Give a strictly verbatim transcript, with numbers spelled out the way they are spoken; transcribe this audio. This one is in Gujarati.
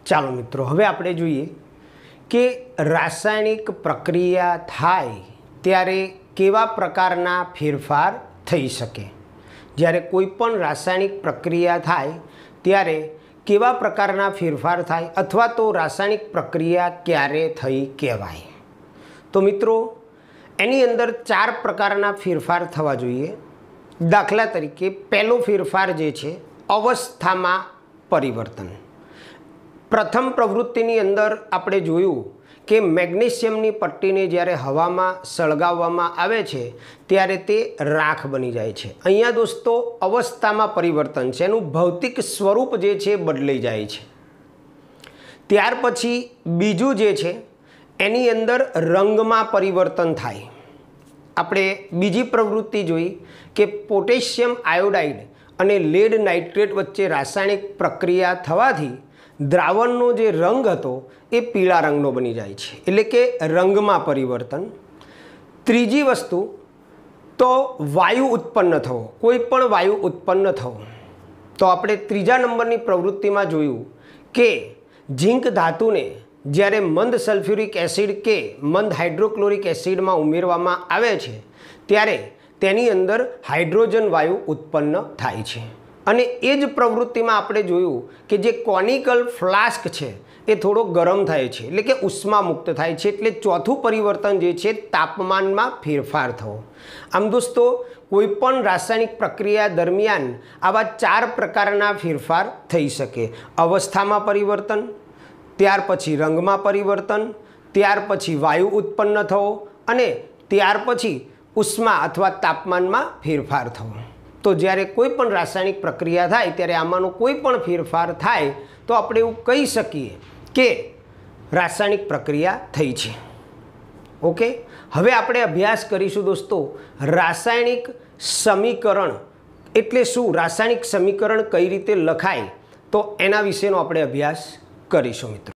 ચાલો મિત્રો, હવે આપણે જોઈએ કે રાસાયણિક પ્રક્રિયા થાય ત્યારે કેવા પ્રકારના ફેરફાર થઈ શકે। જ્યારે કોઈ પણ રાસાયણિક પ્રક્રિયા થાય ત્યારે કેવા પ્રકારના ફેરફાર થાય અથવા તો રાસાયણિક પ્રક્રિયા ક્યારે થઈ કહેવાય। તો મિત્રો, એની અંદર ચાર પ્રકારના ફેરફાર થવા જોઈએ। દાખલા તરીકે પહેલો ફેરફાર જે છે અવસ્થામાં પરિવર્તન। પ્રથમ પ્રવૃત્તિની અંદર આપણે જોયું કે મેગ્નેશિયમની પટ્ટીને જ્યારે હવામાં સળગાવવામાં આવે છે ત્યારે તે રાખ બની જાય છે। અહીંયા દોસ્તો અવસ્થામાં પરિવર્તન છે, એનું ભૌતિક સ્વરૂપ જે છે બદલાઈ જાય છે। ત્યાર પછી બીજું જે છે એની અંદર રંગમાં પરિવર્તન થાય। આપણે બીજી પ્રવૃત્તિ જોઈ કે પોટેશિયમ આયોડાઇડ અને લેડ નાઇટ્રેટ વચ્ચે રાસાયણિક પ્રક્રિયા થવાથી દ્રાવણનો જે રંગ હતો એ પીળા રંગનો બની જાય છે, એટલે કે રંગમાં પરિવર્તન। ત્રીજી વસ્તુ તો વાયુ ઉત્પન્ન થવો, કોઈ પણ વાયુ ઉત્પન્ન થવો। તો આપણે ત્રીજા નંબરની પ્રવૃત્તિમાં જોયું કે ઝીંક ધાતુને જ્યારે મંદ સલ્ફ્યુરિક એસિડ કે મંદ હાઇડ્રોક્લોરિક એસિડમાં ઉમેરવામાં આવે છે ત્યારે તેની અંદર હાઇડ્રોજન વાયુ ઉત્પન્ન થાય છે। અને એ જ પ્રવૃત્તિમાં આપણે જોયું કે જે કોનિકલ ફ્લાસ્ક છે એ થોડો ગરમ થાય છે, એટલે કે ઉષ્મા મુક્ત થાય છે। એટલે ચોથું પરિવર્તન જે છે તાપમાનમાં ફેરફાર થવો। આમ દોસ્તો, કોઈપણ રાસાયણિક પ્રક્રિયા દરમિયાન આવા ચાર પ્રકારના ફેરફાર થઈ શકે। અવસ્થામાં પરિવર્તન, ત્યાર પછી રંગમાં પરિવર્તન, ત્યાર પછી વાયુ ઉત્પન્ન થવો અને ત્યાર પછી ઉષ્મા અથવા તાપમાનમાં ફેરફાર થવો। તો જ્યારે કોઈ પણ રાસાયણિક પ્રક્રિયા થાય ત્યારે આમાંનો કોઈ પણ ફેરફાર થાય તો આપણે એવું કહી શકીએ કે રાસાયણિક પ્રક્રિયા થઈ છે। ઓકે, હવે આપણે અભ્યાસ કરીશું દોસ્તો રાસાયણિક સમીકરણ એટલે શું, રાસાયણિક સમીકરણ કઈ રીતે લખાય, તો એના વિશેનો આપણે અભ્યાસ કરીશું મિત્રો।